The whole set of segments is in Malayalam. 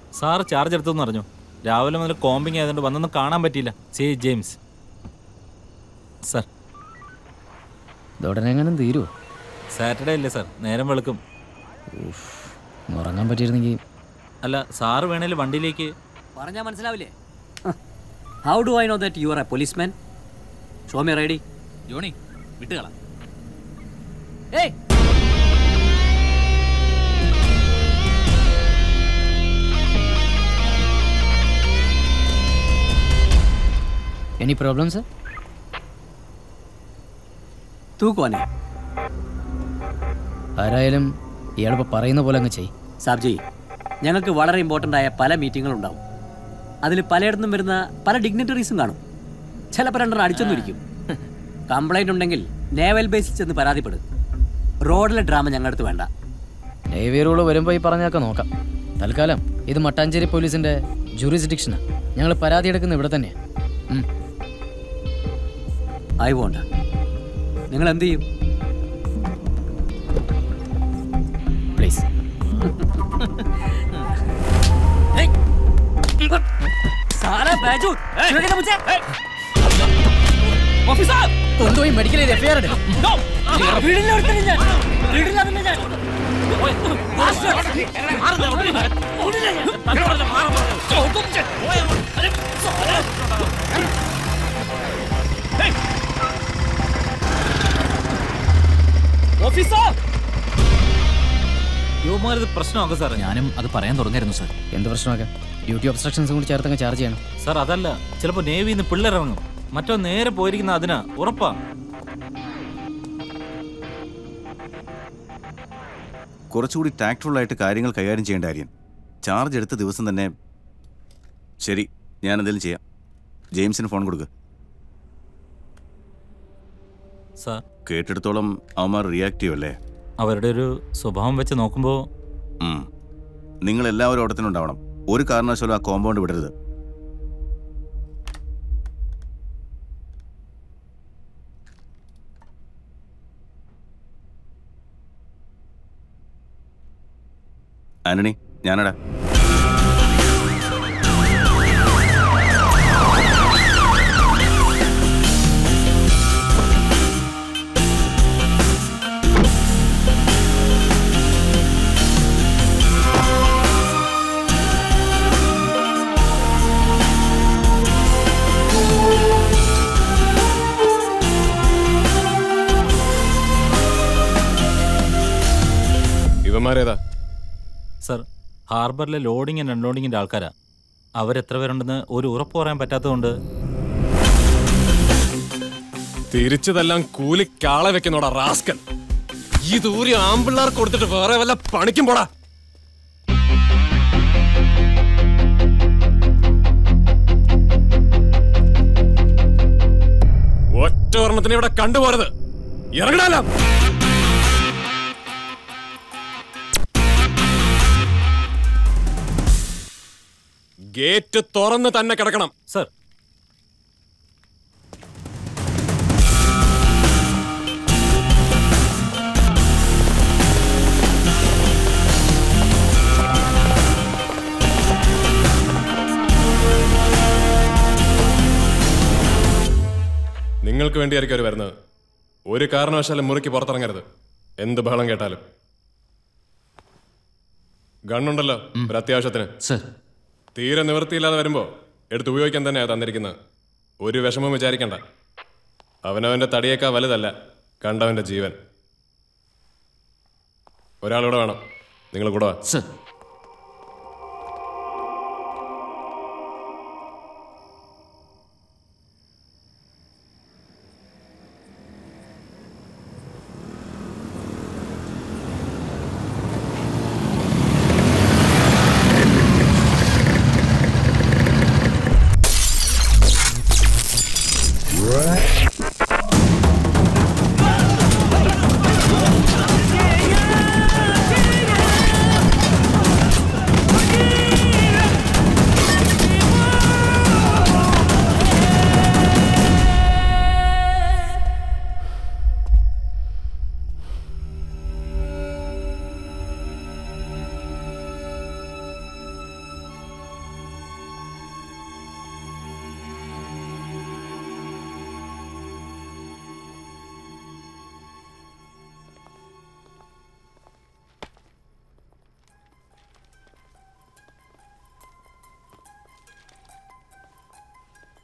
സാർ ചാർജ് എടുത്തെന്ന് പറഞ്ഞു. രാവിലെ മുതൽ കോമ്പിങ് ആയതുകൊണ്ട് വന്നൊന്നും കാണാൻ പറ്റിയില്ല. C James. സാർ ഇതോടനെ എങ്ങനെ തീരുമോ? സാറ്റർഡേ അല്ലേ സാർ, നേരം വെളുക്കും. ഉറങ്ങാൻ പറ്റിയിരുന്നെങ്കിൽ. അല്ല, സാറ് വേണേൽ വണ്ടിയിലേക്ക്. പറഞ്ഞാൽ മനസ്സിലാവില്ലേ? How do I know that you are a policeman? Show me ready. Johnny വിട്ടുകളാം. ഏയ് എനി പ്രോബ്ലംസ്? തൂക്കുവാനെ ആരായാലും ഇയാളിപ്പോൾ പറയുന്ന പോലെ അങ്ങ് ചെയ്. സാബ്ജി, ഞങ്ങൾക്ക് വളരെ ഇമ്പോർട്ടൻ്റ് ആയ പല മീറ്റിങ്ങുകളുണ്ടാവും. അതിൽ പലയിടത്തും വരുന്ന പല ഡിഗ്നിറ്ററീസും കാണും. ചിലപ്പോൾ രണ്ടെണ്ണം അടിച്ചൊന്നിരിക്കും. കംപ്ലൈൻറ്റ് ഉണ്ടെങ്കിൽ നേവൽ ബേസിൽ ചെന്ന് പരാതിപ്പെടും. റോഡിലെ ഡ്രാമ ഞങ്ങളുടെ അടുത്ത് വേണ്ട. നേവി റൂള് വരുമ്പോൾ ഈ പറഞ്ഞൊക്കെ നോക്കാം. തൽക്കാലം ഇത് മട്ടാഞ്ചേരി പോലീസിൻ്റെ ജൂറിസ്ഡിക്ഷനാണ്. ഞങ്ങൾ പരാതി എടുക്കുന്നത് ഇവിടെ തന്നെയാണ്. ആയി പോണ്ട. നിങ്ങൾ എന്ത് ചെയ്യും? പ്ലീസ്. കൊണ്ടുപോയി മെഡിക്കൽ എഫ്ഐആർ ഇടും. യുവമാരത് പ്രശ്നമാക്കും സാർ. ഞാനും അത് പറയാൻ തുടങ്ങായിരുന്നു സാർ. എന്ത് പ്രശ്നമാക്കാം? ഡ്യൂട്ടി ഒബ്സ്ട്രക്ഷൻസും കൂടി ചേർത്തങ്ങ് ചാർജ് ചെയ്യണം സാർ. അതല്ല, ചിലപ്പോൾ നേവിയിൽ നിന്ന് പിള്ളേരിറങ്ങും. മറ്റോ നേരെ പോയിരിക്കുന്ന അതിനാ ഉറപ്പാ. കുറച്ചുകൂടി ടാക്ട്ഫുള്ളായിട്ട് കാര്യങ്ങൾ കൈകാര്യം ചെയ്യേണ്ട ആര്യൻ. ചാർജ് എടുത്ത ദിവസം തന്നെ. ശരി, ഞാൻ എന്തെങ്കിലും ചെയ്യാം. ജെയിംസിന് ഫോൺ കൊടുക്കുക. സാർ, കേട്ടിടത്തോളം അവന്മാർ റിയാക്റ്റീവ് അല്ലേ? അവരുടെ ഒരു സ്വഭാവം വെച്ച് നോക്കുമ്പോൾ നിങ്ങളെല്ലാവരും ഓട്ടത്തിനുണ്ടാവണം. ഒരു കാരണവശാലും ആ കോമ്പൗണ്ട് വിടരുത്. ആന്റണി, ഞാനടാ. ഇവന്മാരേതാ? സാർ, ഹാർബറിലെ ലോഡിംഗ് ആൻഡ് അൺലോഡിങ്ങിൻ്റെ ആൾക്കാരാ. അവരെത്ര പേരുണ്ടെന്ന് ഒരു ഉറപ്പ് പറയാൻ പറ്റാത്തതുകൊണ്ട്. തിരിച്ചതെല്ലാം കൂലിക്കാളെ വെക്കുന്നോടാ റാസ്കൽ. ഈ ദൂരെ ആമ്പിള്ളാർ കൊടുത്തിട്ട് വേറെ വല്ല പണിക്കും പോടാ. ഒറ്റ ഓർമ്മത്തിന് ഇവിടെ കണ്ടുപോരുത്. ഇറങ്ങണല്ലോ. ഗേറ്റ് തുറന്ന് തന്നെ കിടക്കണം. സർ, നിങ്ങൾക്ക് വേണ്ടിയായിരിക്കും അവർ വരുന്നത്. ഒരു കാരണവശാലും മുറിക്ക് പുറത്തിറങ്ങരുത്. എന്ത് ബഹളം കേട്ടാലും. ഗണ്ണുണ്ടല്ലോ ഒരു അത്യാവശ്യത്തിന്. തീരെ നിവൃത്തിയില്ലാതെ വരുമ്പോൾ എടുത്ത് ഉപയോഗിക്കാൻ തന്നെയാണ് തന്നിരിക്കുന്നത്. ഒരു വിഷമം വിചാരിക്കണ്ട. അവനവൻ്റെ തടിയേക്കാൾ വലുതല്ല കണ്ടവൻ്റെ ജീവൻ. ഒരാളിവിടെ വേണം. നിങ്ങൾ കൂടെ വാ.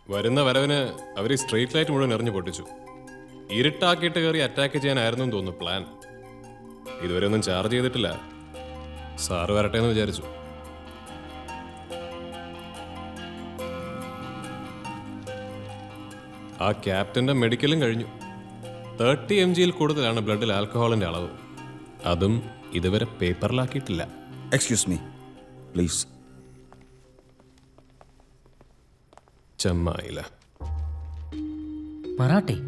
വരുന്ന വരവിന് അവർ ഈ സ്ട്രീറ്റ് ലൈറ്റ് മുഴുവൻ എറിഞ്ഞു പൊട്ടിച്ചു. ഇരുട്ടാക്കിയിട്ട് കയറി അറ്റാക്ക് ചെയ്യാനായിരുന്നു എന്ന് തോന്നുന്നു പ്ലാൻ. ഇതുവരെ ഒന്നും ചാർജ് ചെയ്തിട്ടില്ല. സാറ് വരട്ടെ എന്ന് വിചാരിച്ചു. ആ ക്യാപ്റ്റന്റെ മെഡിക്കലും കഴിഞ്ഞു. 30 mg കൂടുതലാണ് ബ്ലഡിൽ ആൽക്കഹോളിന്റെ അളവ്. അതും ഇതുവരെ പേപ്പറിലാക്കിയിട്ടില്ല. Excuse me please. ചെമ്മായില്ല. മറാഠി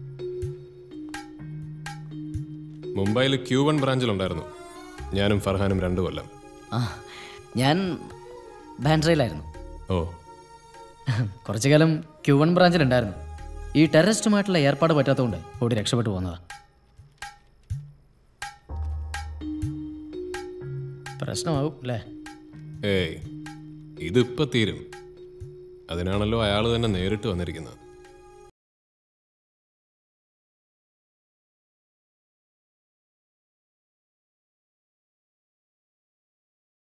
മുംബൈയിൽ Q1 ബ്രാഞ്ചിലുണ്ടായിരുന്നു. ഞാനും ഫർഹാനും 2 കൊല്ലം. ആ ഞാൻ ബാൻഡ്രയിലായിരുന്നു. ഓ, കുറച്ചു കാലം Q1 ബ്രാഞ്ചിലുണ്ടായിരുന്നു. ഈ ടെററിസ്റ്റുമായിട്ടുള്ള ഏർപ്പാട് പറ്റാത്തതുകൊണ്ട് ഓടി രക്ഷപ്പെട്ടു പോകുന്നതാ. പ്രശ്നമാവും അല്ലേ? ഏയ്, ഇതിപ്പോ തീരും. അതിനാണല്ലോ അയാൾ തന്നെ നേരിട്ട് വന്നിരിക്കുന്നത്.